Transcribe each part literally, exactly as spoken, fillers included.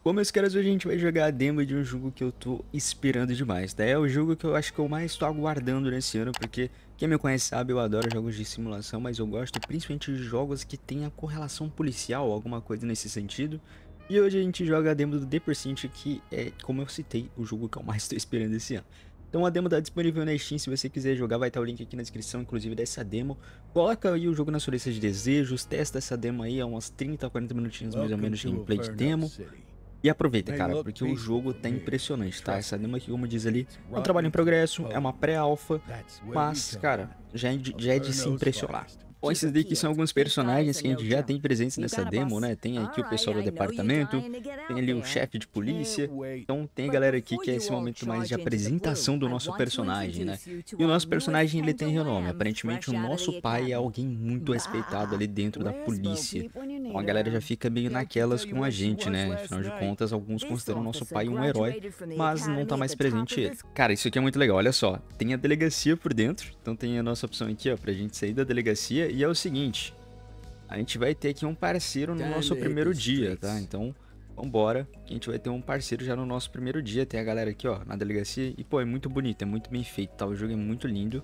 Bom, meus caras, hoje a gente vai jogar a demo de um jogo que eu tô esperando demais, tá? É o jogo que eu acho que eu mais tô aguardando nesse ano, porque quem me conhece sabe, eu adoro jogos de simulação, mas eu gosto principalmente de jogos que tenha correlação policial, alguma coisa nesse sentido. E hoje a gente joga a demo do The Percent, que é, como eu citei, o jogo que eu mais tô esperando esse ano. Então a demo tá disponível na Steam, se você quiser jogar vai estar o link aqui na descrição, inclusive dessa demo. Coloca aí o jogo na sua lista de desejos, testa essa demo aí, há uns trinta, quarenta minutinhos mais ou menos de gameplay de demo. E aproveita, cara, porque o jogo tá impressionante, tá? Essa demo aqui, como diz ali, é um trabalho em progresso, é uma pré-alpha, mas, cara, já é de, já é de se impressionar. Bom, esses daqui são alguns personagens que a gente já tem presentes nessa demo, né? Tem aqui o pessoal do departamento, tem ali o chefe de polícia, então tem a galera aqui que é esse momento mais de apresentação do nosso personagem, né? E o nosso personagem, ele tem renome, aparentemente o nosso pai é alguém muito respeitado ali dentro da polícia. Então a galera já fica meio naquelas com a gente, né? Afinal de contas, alguns consideram o nosso pai um herói, mas não tá mais presente ele. Cara, isso aqui é muito legal, olha só, tem a delegacia por dentro, então tem a nossa opção aqui, ó, pra gente sair da delegacia. E é o seguinte, a gente vai ter aqui um parceiro no nosso primeiro dia, tá? Então, vambora, que a gente vai ter um parceiro já no nosso primeiro dia. Tem a galera aqui, ó, na delegacia. E, pô, é muito bonito, é muito bem feito, tá? O jogo é muito lindo.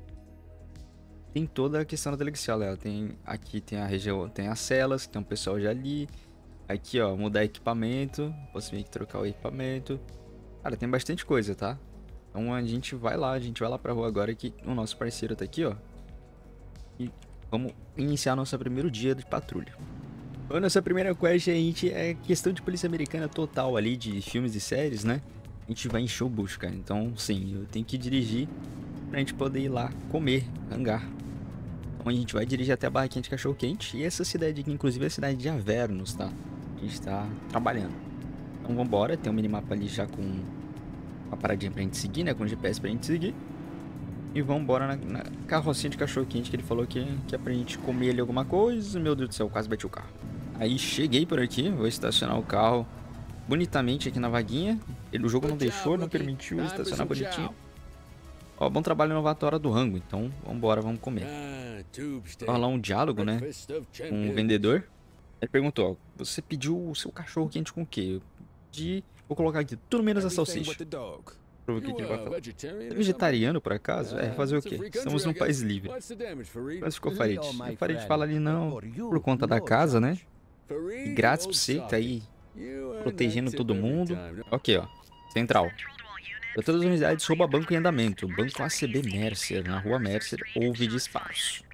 Tem toda a questão da delegacia, ela tem... Aqui tem a região, tem as celas, tem um pessoal já ali. Aqui, ó, mudar equipamento. Posso vir aqui trocar o equipamento. Cara, tem bastante coisa, tá? Então a gente vai lá, a gente vai lá pra rua agora que o nosso parceiro tá aqui, ó. E... vamos iniciar nosso primeiro dia de patrulha. A nossa primeira quest, a gente é questão de polícia americana total ali, de filmes e séries, né? A gente vai encher o bucho, cara. Então, sim, eu tenho que dirigir pra gente poder ir lá comer, hangar. Então a gente vai dirigir até a barraquinha de cachorro quente. E essa cidade aqui, inclusive, é a cidade de Avernus, tá? A gente tá trabalhando. Então vambora, tem um minimapa ali já com uma paradinha pra gente seguir, né? Com G P S pra gente seguir. E vamos embora na, na carrocinha de cachorro quente que ele falou que, que é pra gente comer ali alguma coisa. Meu Deus do céu, quase bati o carro. Aí cheguei por aqui, vou estacionar o carro bonitamente aqui na vaguinha. Ele, o jogo não deixou, não permitiu estacionar bonitinho. Ó, bom trabalho inovatório do rango, então vamos embora, vamos comer. Vai rolar um diálogo, né, com o vendedor. Ele perguntou, ó, você pediu o seu cachorro quente com o quê? Eu pedi, vou colocar aqui tudo menos a salsicha. Pra ver o que, que ele vai falar. É vegetariano, por acaso? É, fazer o quê? Estamos num país livre. Mas ficou Farid. O Farid fala ali, não, por conta da casa, né? E grátis pra você, tá aí protegendo todo mundo. Ok, ó. Central. Pra todas as unidades, rouba banco em andamento. Banco A C B Mercer, na rua Mercer, houve disparos.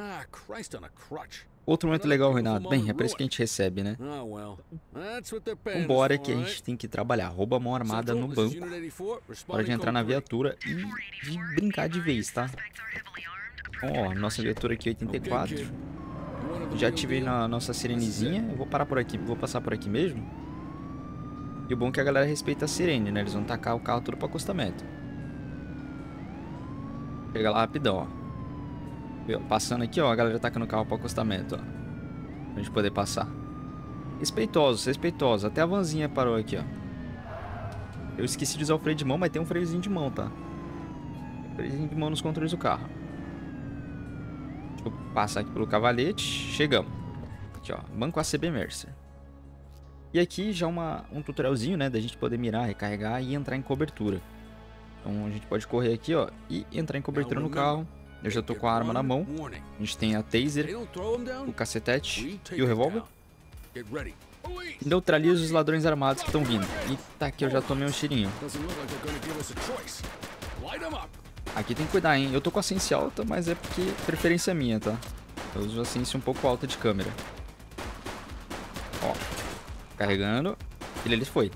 Outro momento legal, Renato. Bem, é por isso que a gente recebe, né? Vambora que a gente tem que trabalhar. Rouba a mão armada no banco. Hora de entrar na viatura e de brincar de vez, tá? Ó, nossa viatura aqui oitenta e quatro. Já ativei na nossa sirenezinha. Eu vou parar por aqui, vou passar por aqui mesmo. E o bom é que a galera respeita a sirene, né? Eles vão tacar o carro tudo pro acostamento. Chega lá rapidão, ó. Passando aqui, ó, a galera tacando o carro pro acostamento, ó. Pra gente poder passar. Respeitosos, respeitosos. Até a vanzinha parou aqui, ó. Eu esqueci de usar o freio de mão, mas tem um freiozinho de mão, tá? Tem um freiozinho de mão nos controles do carro. Deixa eu passar aqui pelo cavalete. Chegamos. Aqui, ó. Banco A C B Mercer. E aqui já uma, um tutorialzinho, né? Da gente poder mirar, recarregar e entrar em cobertura. Então a gente pode correr aqui, ó. E entrar em cobertura no carro. Eu já tô com a arma na mão. A gente tem a taser, o cacetete e o revólver. Neutraliza os ladrões armados que estão vindo. Eita, aqui eu já tomei um tirinho. Aqui tem que cuidar, hein? Eu tô com a sense alta, mas é porque preferência minha, tá? Eu uso a sense um pouco alta de câmera. Ó. Carregando. Ele ali foi.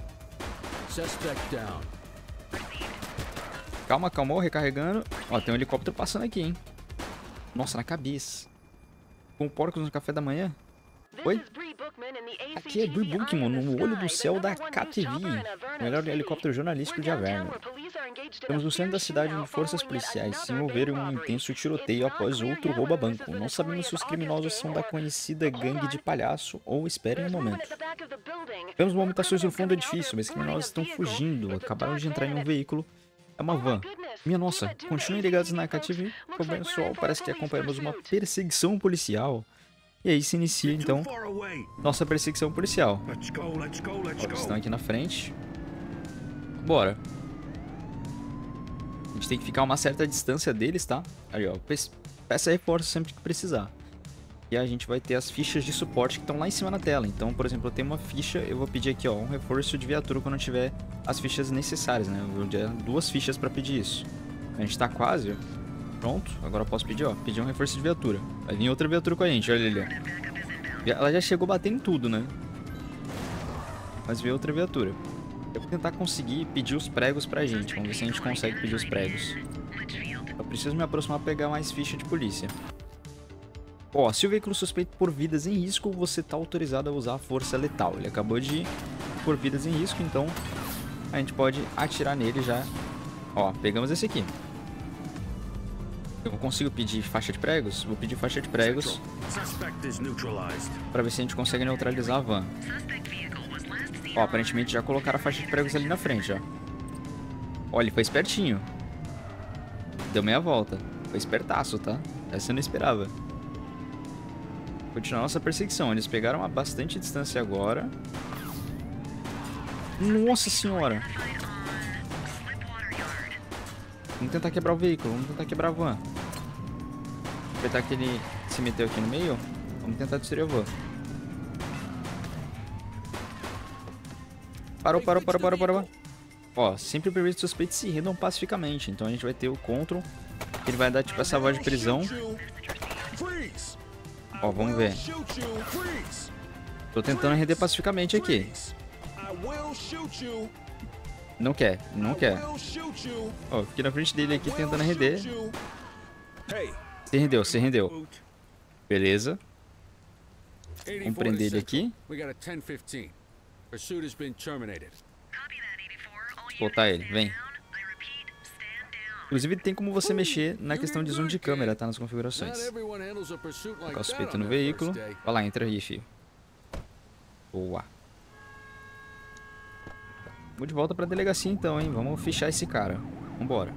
Calma, calma, recarregando. Ó, tem um helicóptero passando aqui, hein? Nossa, na cabeça. Com porcos no café da manhã? Oi? Aqui é Bree Bookman, no olho do céu da K T V, o melhor helicóptero jornalístico de Averno. Estamos no centro da cidade onde forças policiais se envolveram em um intenso tiroteio após outro roubo-banco. Não sabemos se os criminosos são da conhecida gangue de palhaço ou esperem um momento. Vemos movimentações no fundo do edifício, mas os criminosos estão fugindo. Acabaram de entrar em um veículo. É uma van. Minha nossa, continuem ligados na K T V. Pessoal, parece que acompanhamos uma perseguição policial. E aí se inicia, então, nossa perseguição policial. Ó, eles estão aqui na frente. Bora. A gente tem que ficar a uma certa distância deles, tá? Aí, ó. Peça reforço sempre que precisar. E a gente vai ter as fichas de suporte que estão lá em cima na tela. Então, por exemplo, eu tenho uma ficha, eu vou pedir aqui, ó, um reforço de viatura quando eu tiver as fichas necessárias, né? Eu vou ter duas fichas para pedir isso. A gente tá quase, ó. Pronto. Agora eu posso pedir, ó, pedir um reforço de viatura. Vai vir outra viatura com a gente, olha ali, ó. Ela já chegou batendo em tudo, né? Mas veio outra viatura. Eu vou tentar conseguir pedir os pregos pra gente. Vamos ver se a gente consegue pedir os pregos. Eu preciso me aproximar pra pegar mais ficha de polícia. Ó, se o veículo suspeito por vidas em risco, você tá autorizado a usar a força letal. Ele acabou de por vidas em risco, então a gente pode atirar nele já. Ó, pegamos esse aqui. Eu consigo pedir faixa de pregos? Vou pedir faixa de pregos pra ver se a gente consegue neutralizar a van. Ó, aparentemente já colocaram a faixa de pregos ali na frente, ó. Ó, ele foi espertinho. Deu meia volta. Foi espertaço, tá? Essa eu não esperava. Continuar nossa perseguição. Eles pegaram a bastante distância agora. Nossa senhora. Vamos tentar quebrar o veículo. Vamos tentar quebrar a van. Aproveitar que ele se meteu aqui no meio. Vamos tentar destruir a van. Parou, parou, parou, parou, parou. Ó, sempre previsto suspeitos se rendam pacificamente. Então a gente vai ter o control. Que ele vai dar tipo essa voz de prisão. Ó, vamos ver. Tô tentando render pacificamente aqui. Não quer, não quer. Ó, fiquei na frente dele aqui tentando render. Se rendeu, se rendeu. Beleza. Vamos prender ele aqui. Botar ele, vem. Inclusive tem como você mexer na questão de zoom de câmera, tá? Nas configurações. Colocar o suspeito no veículo. Vai lá, entra aí, filho. Boa. Vamos de volta pra delegacia então, hein? Vamos fichar esse cara. Vambora.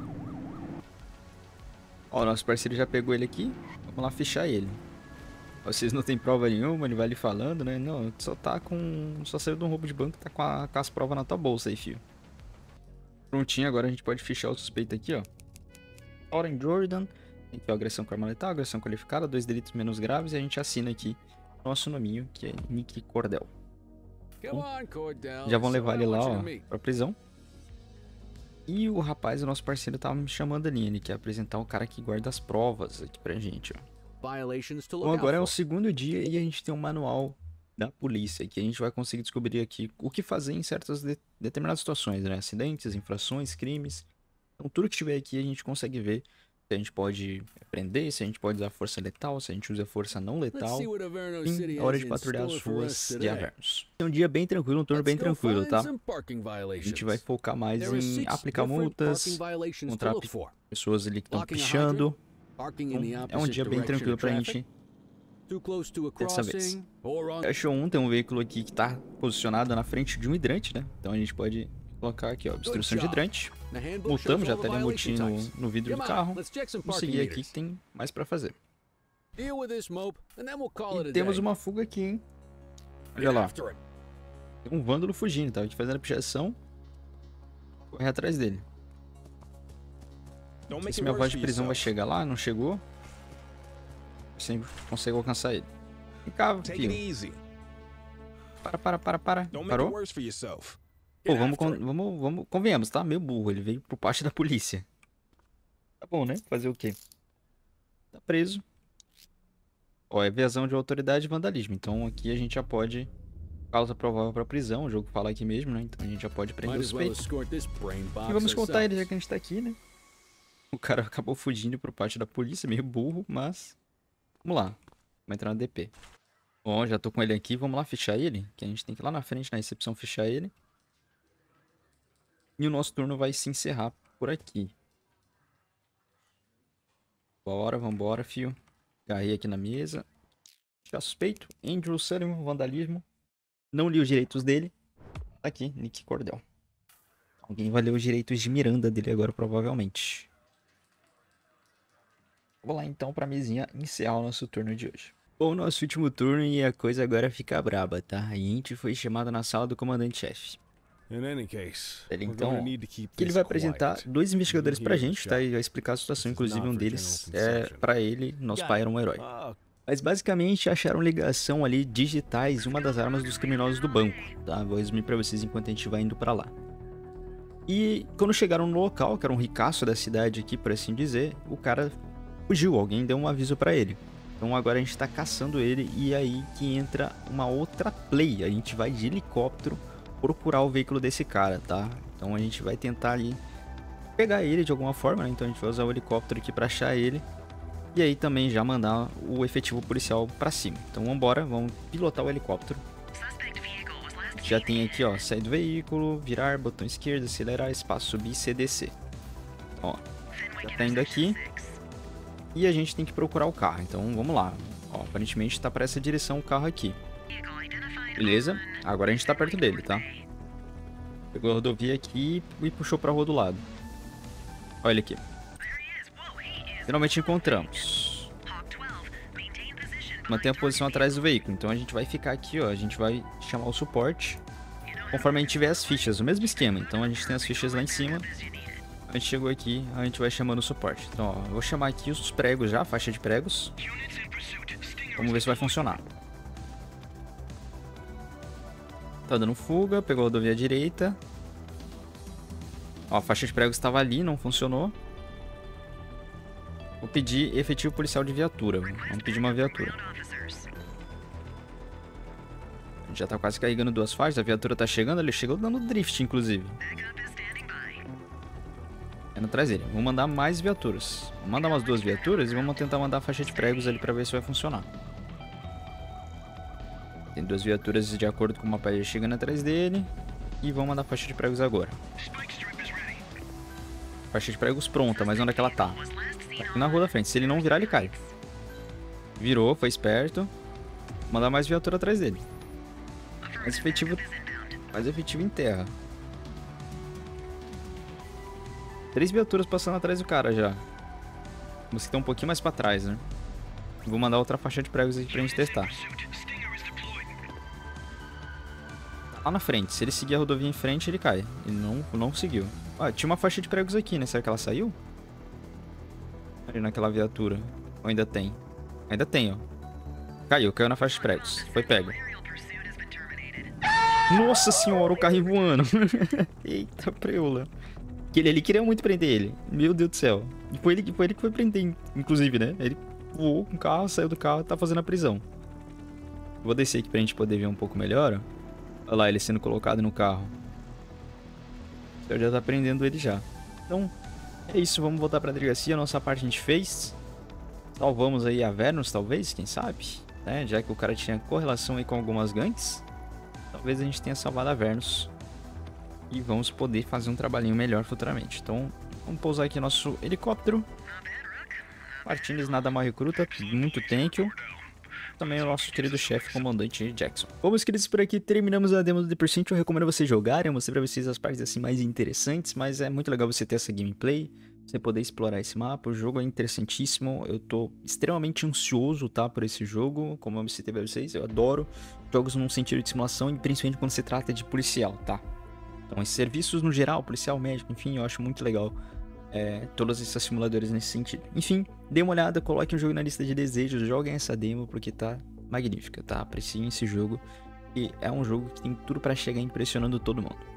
Ó, nosso parceiro já pegou ele aqui. Vamos lá fichar ele. Vocês não tem prova nenhuma, ele vai lhe falando, né? Não, só tá com... Só saiu de um roubo de banco, tá com, a... com as provas na tua bolsa aí, filho. Prontinho, agora a gente pode fichar o suspeito aqui, ó. Oren Jordan. Tem aqui, ó, agressão com arma letal, agressão qualificada, dois delitos menos graves. E a gente assina aqui nosso nominho, que é Nick Cordell. Então, já vão levar ele lá, ó, pra prisão. E o rapaz, o nosso parceiro, tava me chamando ali. Ele quer apresentar o cara que guarda as provas aqui pra gente, ó. Bom, agora é o segundo dia e a gente tem um manual da polícia, que a gente vai conseguir descobrir aqui o que fazer em certas de determinadas situações, né? Acidentes, infrações, crimes. Então tudo que tiver aqui a gente consegue ver se a gente pode prender, se a gente pode usar força letal, se a gente usa força não letal. Enfim, é hora de patrulhar as ruas de Avernus. É um dia bem tranquilo, um turno bem tranquilo, tá? A gente vai focar mais em aplicar multas, encontrar pessoas ali que estão pichando. Então, é um dia bem tranquilo pra gente dessa vez. Achou um, tem um veículo aqui que tá posicionado na frente de um hidrante, né? Então a gente pode colocar aqui, ó, obstrução de hidrante. Multamos, já tá ali a multinha no, no vidro do carro. Vamos seguir aqui que tem mais pra fazer. E temos uma fuga aqui, hein? Olha lá. Tem um vândalo fugindo, tá? A gente fazendo a pichação. Correr atrás dele. Não sei se minha voz de prisão vai chegar lá, não chegou. Sempre consigo alcançar ele. Vem cá, filho. Para, para, para, para. Parou? Pô, vamos, vamos, vamos, convenhamos, tá? Meio burro, ele veio por parte da polícia. Tá bom, né? Fazer o quê? Tá preso. Ó, é evasão de autoridade e vandalismo. Então aqui a gente já pode... Causa provável pra prisão, o jogo fala aqui mesmo, né? Então a gente já pode prender o suspeito. E vamos contar ele já que a gente tá aqui, né? O cara acabou fugindo por parte da polícia, meio burro, mas... Vamos lá. Vamos entrar no D P. Bom, já tô com ele aqui. Vamos lá fichar ele. Que a gente tem que ir lá na frente, na recepção, fichar ele. E o nosso turno vai se encerrar por aqui. Bora, vambora, fio. Agarrei aqui na mesa. Já suspeito. Andrew Sullivan, vandalismo. Não li os direitos dele. Tá aqui, Nick Cordell. Alguém vai ler os direitos de Miranda dele agora, provavelmente. Vou lá então pra mesinha encerrar o nosso turno de hoje. Bom, nosso último turno e a coisa agora fica braba, tá? A gente foi chamado na sala do comandante-chefe. Ele, então, ó, que ele vai apresentar dois investigadores pra gente, tá? E vai explicar a situação, inclusive um deles é, pra ele, nosso pai era um herói. Mas basicamente acharam ligação ali digitais em uma das armas dos criminosos do banco, tá? Vou resumir pra vocês enquanto a gente vai indo pra lá. E quando chegaram no local, que era um ricaço da cidade aqui, por assim dizer, o cara fugiu, alguém deu um aviso pra ele. Então agora a gente tá caçando ele e aí que entra uma outra play. A gente vai de helicóptero procurar o veículo desse cara, tá? Então a gente vai tentar ali pegar ele de alguma forma, né? Então a gente vai usar o helicóptero aqui pra achar ele. E aí também já mandar o efetivo policial pra cima. Então vambora, vamos pilotar o helicóptero. Já tem aqui, ó, sair do veículo, virar, botão esquerdo, acelerar, espaço, subir, C D C. Ó, já tá indo aqui. E a gente tem que procurar o carro, então vamos lá. Ó, aparentemente tá pra essa direção o carro aqui. Beleza, agora a gente tá perto dele, tá? Pegou a rodovia aqui e puxou pra rua do lado. Olha ele aqui. Finalmente encontramos. Mantém a posição atrás do veículo. Então a gente vai ficar aqui, ó. A gente vai chamar o suporte conforme a gente tiver as fichas. O mesmo esquema. Então a gente tem as fichas lá em cima. A gente chegou aqui, a gente vai chamando o suporte. Então, ó, eu vou chamar aqui os pregos já, a faixa de pregos. Vamos ver se vai funcionar. Tá dando fuga, pegou a rodovia direita. Ó, a faixa de pregos estava ali, não funcionou. Vou pedir efetivo policial de viatura. Vamos pedir uma viatura. A gente já tá quase carregando duas faixas. A viatura tá chegando. Ele chegou dando drift, inclusive. Indo atrás dele. Vamos mandar mais viaturas. Vamos mandar umas duas viaturas e vamos tentar mandar a faixa de pregos ali pra ver se vai funcionar. Tem duas viaturas de acordo com o mapa chegando atrás dele. E vamos mandar a faixa de pregos agora. Faixa de pregos pronta, mas onde é que ela tá? Tá aqui na rua da frente. Se ele não virar, ele cai. Virou, foi esperto. Vou mandar mais viatura atrás dele. Mais efetivo, mais efetivo em terra. Três viaturas passando atrás do cara já. Você tá um pouquinho mais pra trás, né? Vou mandar outra faixa de pregos aqui pra gente testar. Tá lá na frente. Se ele seguir a rodovia em frente, ele cai. Ele não, não seguiu. Ah, tinha uma faixa de pregos aqui, né? Será que ela saiu? Ali naquela viatura. Ou ainda tem? Ainda tem, ó. Caiu, caiu na faixa de pregos. Foi pego. Nossa senhora, o carro voando. Eita, preula. Ele ali queria muito prender ele. Meu Deus do céu. E foi ele, foi ele que foi prender, inclusive, né? Ele voou com o carro, saiu do carro e tá fazendo a prisão. Vou descer aqui pra gente poder ver um pouco melhor. Olha lá, ele sendo colocado no carro. Eu já tá prendendo ele já. Então, é isso. Vamos voltar pra delegacia. A nossa parte a gente fez. Salvamos aí a Vernos, talvez, quem sabe, né? Já que o cara tinha correlação aí com algumas gangues. Talvez a gente tenha salvado a Vernos. E vamos poder fazer um trabalhinho melhor futuramente. Então, vamos pousar aqui nosso helicóptero. Martins nada mal recruta, muito thank you. Também o nosso querido chefe, comandante Jackson. Bom, meus queridos, por aqui terminamos a demo do The Pursuit. Eu recomendo vocês jogarem, eu mostrei pra vocês as partes assim mais interessantes, mas é muito legal você ter essa gameplay, você poder explorar esse mapa. O jogo é interessantíssimo, eu tô extremamente ansioso, tá, por esse jogo, como eu citei pra vocês. Eu adoro jogos num sentido de simulação e principalmente quando se trata de policial, tá? Então, esses serviços no geral, policial, médico, enfim, eu acho muito legal é, todos esses simuladores nesse sentido. Enfim, dê uma olhada, coloque um jogo na lista de desejos, joguem essa demo porque tá magnífica, tá? Apreciem esse jogo e é um jogo que tem tudo pra chegar impressionando todo mundo.